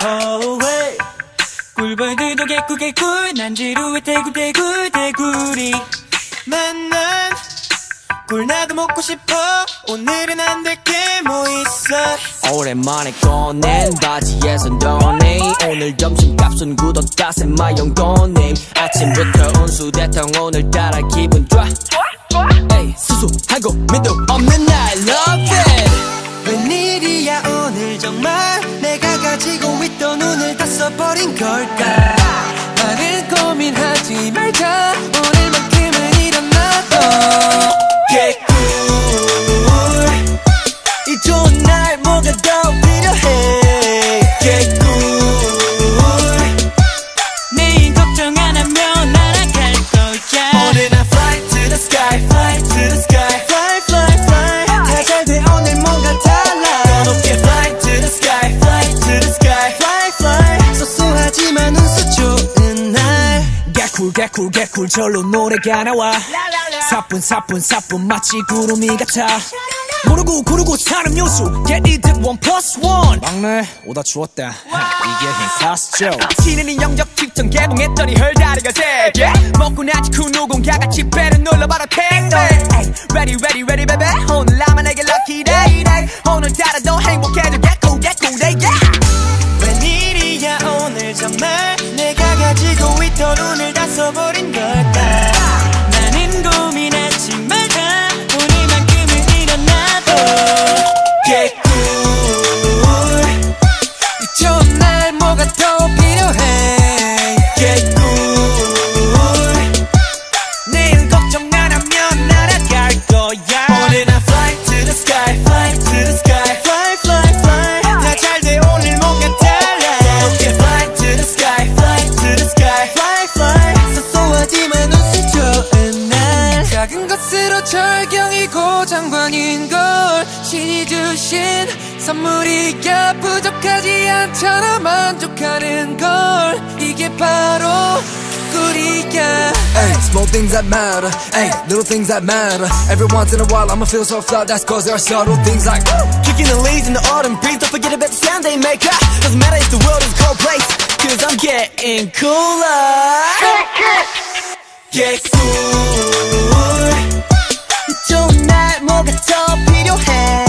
oh, hey. 꿀벌들도 개꿀개꿀 난 지루해 대구리 만난 꿀 나도 먹고 싶어 오늘은 안 될 게 뭐 있어 오랜만에 꺼낸 바지에서 너네 오늘 점심값은 굳었다세 마용돈님 아침부터 온수대통 오늘따라 기분 좋아 에이 수수하고 민도 없는 날 love it 웬일이야 오늘 정말 내가 가지고 있던 운을 다 써버린 걸까 많은 고민하지 말자 오늘만큼은 일어나도 개꿀 이 좋은 날 뭐가 더 필요해 개꿀 내일 걱정 안 하면 날아갈 거야 오늘 난 fly to the sky fly to the sky fly fly fly 다 잘 돼 오늘 뭔가 달라 더 높게 fly to the sky fly to the sky fly fly 소소하지만 운수 좋은 날 개꿀 절로 노래가 나와 사뿐 마치 구름이 같아 모르고 고르고 사는 요수 Get it 1+1 막내 오다 주웠다 이게 행 클래스죠 치는 영적 집정 개봉했더니 헐다리가 3개 먹고 나지 그 누군가가 집배를 눌러봐라 택배 Ready baby 오늘 나만에게 lucky day 오늘따라 더 행복해져 개꿀 yeah 웬일이야 오늘 정말 내가 가지고 있던 운을 다 써버린 걸까 나는 고민하지 말자 오늘만큼은 일어나도 개꿀 이 좋은 날 뭐가 더 필요해 개꿀 내일 걱정 안 하면 날아갈 거야 오늘 난 fly to the sky fly to the sky fly fly fly 다 잘 돼 오늘 뭔가 달라 높게 fly to the sky fly to the sky fly fly 소소하지만 웃을 좋은 날 작은 것으로 절경이고 장관인걸 신이 주신 선물이야 부족하지 않잖아 만족하는 걸 이게 바로 꿀이야 Ay, small things that matter, ay, little things that matter Every once in a while I'ma feel so fly That's cause there are subtle things like Kicking the leaves in the autumn breeze Don't forget about the sound they make Doesn't matter if the world is a cold place Cause I'm getting cooler 개꿀 좋은 날 뭐가 더 필요해